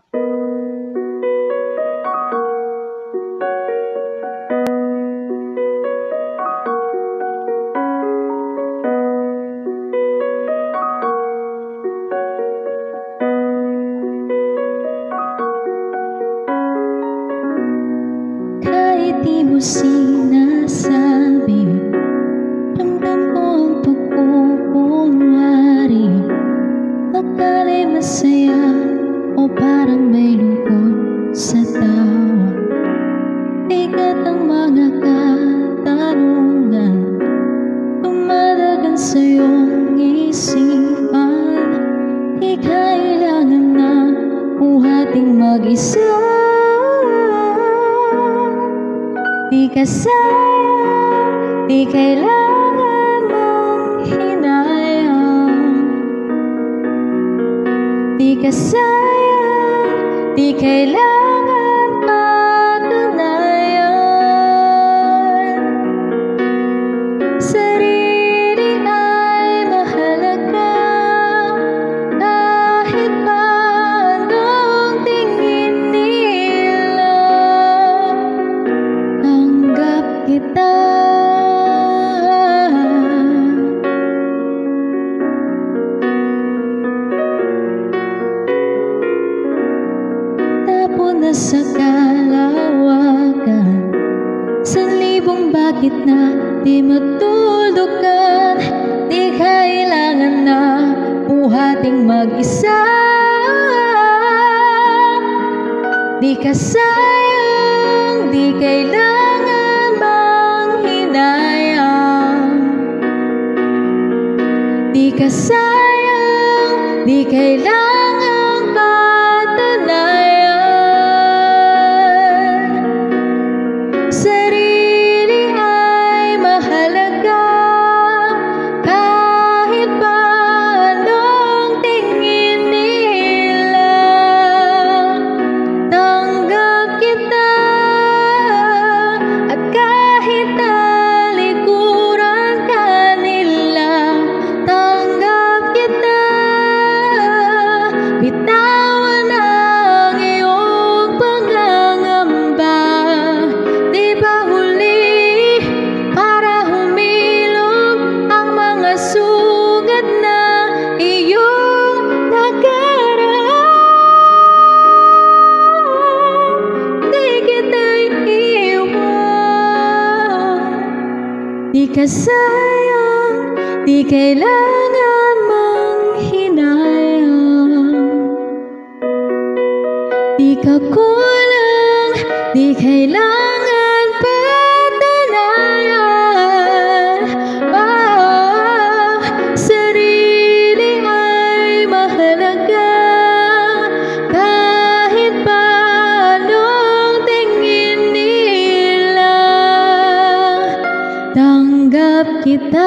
Kahit di mo sinasabi, ramdam ko ang pagkukunwari. Akala masaya o parang may lungkot sa tawa. Bigat ang mga katanungan dumadagan sa iyong isipan. Di kailangan na buhating mag-isa. Di ka sayang, di kailangan mong hinayang. Di ka sayang, di kailangan patunayan. Sarili ay mahalaga, kahit pa anong tingin nila. Tanggap kita. Tapon na sa kalawakan, sanlibong bakit na di matulugan. Di kailangan na buhating mag-isa. Di ka sayang, di kailangan bang hinayang. Di ka sayang, di kailangan patunayan. Sarili ay mahalaga, kahit pa anong tingin nila. Tanggap kita, at kahit talikuran ka nila. Tanggap kita, bitawan ang iyong pangangamba. Di ba huli para humilom ang mga sugat na iyong nakaraan? Di kita iiwan. Di ka sayang, di kailangan mang hinayang. Di ka kulang, di kailangan patunayan. Sarili ay mahalaga, kahit pa anong tingin nila. Tanggap kita.